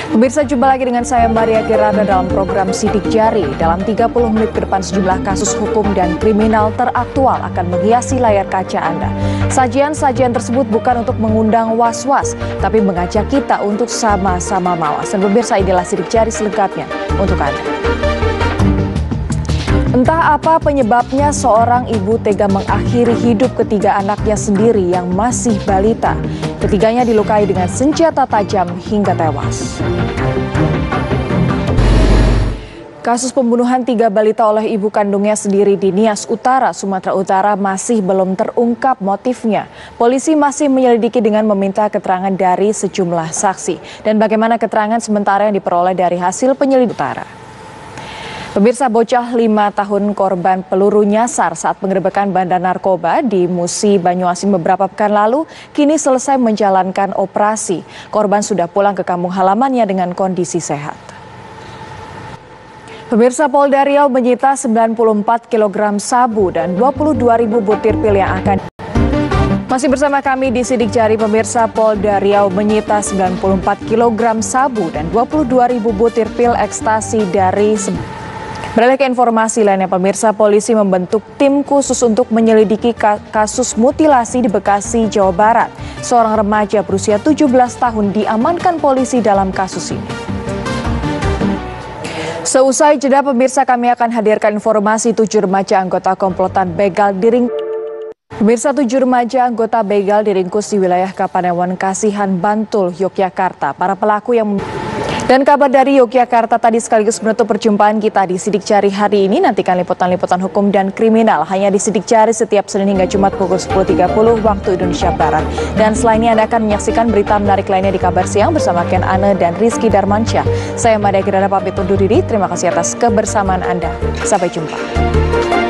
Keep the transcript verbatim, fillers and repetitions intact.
Pemirsa, jumpa lagi dengan saya Maria Kirana dalam program Sidik Jari. Dalam tiga puluh menit ke depan sejumlah kasus hukum dan kriminal teraktual akan menghiasi layar kaca Anda. Sajian-sajian tersebut bukan untuk mengundang was-was, tapi mengajak kita untuk sama-sama mawas. Dan pemirsa, inilah Sidik Jari selengkapnya untuk Anda. Entah apa penyebabnya seorang ibu tega mengakhiri hidup ketiga anaknya sendiri yang masih balita. Ketiganya dilukai dengan senjata tajam hingga tewas. Kasus pembunuhan tiga balita oleh ibu kandungnya sendiri di Nias Utara, Sumatera Utara masih belum terungkap motifnya. Polisi masih menyelidiki dengan meminta keterangan dari sejumlah saksi. Dan bagaimana keterangan sementara yang diperoleh dari hasil penyelidikan. Pemirsa, bocah lima tahun korban peluru nyasar saat penggerebekan bandar narkoba di Musi, Banyuasin beberapa pekan lalu kini selesai menjalankan operasi. Korban sudah pulang ke kampung halamannya dengan kondisi sehat. Pemirsa, Polda Riau menyita sembilan puluh empat kilogram sabu dan dua puluh dua ribu butir pil yang akan... Masih bersama kami di Sidik Jari, pemirsa. Polda Riau menyita sembilan puluh empat kilogram sabu dan dua puluh dua ribu butir pil ekstasi dari... Beralih ke informasi lainnya, pemirsa, polisi membentuk tim khusus untuk menyelidiki kasus mutilasi di Bekasi, Jawa Barat. Seorang remaja berusia tujuh belas tahun diamankan polisi dalam kasus ini. Seusai jeda, pemirsa, kami akan hadirkan informasi tujuh remaja anggota komplotan begal diringkus. Pemirsa, tujuh remaja anggota begal diringkus di wilayah Kapanewon, Kasihan, Bantul, Yogyakarta. Para pelaku yang... Dan kabar dari Yogyakarta tadi sekaligus menutup perjumpaan kita di Sidik Jari hari ini. Nantikan liputan-liputan hukum dan kriminal hanya di Sidik Jari setiap Senin hingga Jumat pukul sepuluh tiga puluh waktu Indonesia Barat. Dan selainnya Anda akan menyaksikan berita menarik lainnya di Kabar Siang bersama Ken Ane dan Rizky Darmansyah. Saya Maria Kirana pamit undur diri. Terima kasih atas kebersamaan Anda. Sampai jumpa.